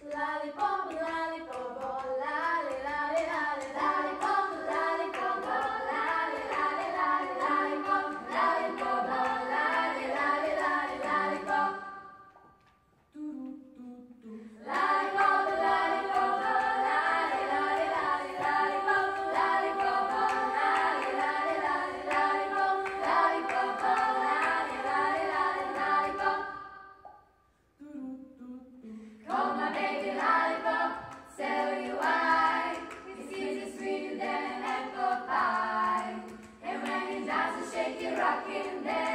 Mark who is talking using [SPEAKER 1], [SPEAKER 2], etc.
[SPEAKER 1] Lollipop, lollipop, oh, lolly, lolly, lolly, lollipop, lollipop, oh, lolly, lolly, lolly, lollipop, lollipop, oh, lolly, lolly, lolly, lollipop. Lollipop, lollipop, oh, lolly, lolly, lolly, lollipop, lollipop, oh, lolly, lolly, lolly, lollipop, lollipop, oh, lolly, lolly, lolly, lollipop. Come my baby lollipop, tell you why. His kiss is sweeter than an apple pie. And when he does, shake it, rockin' there.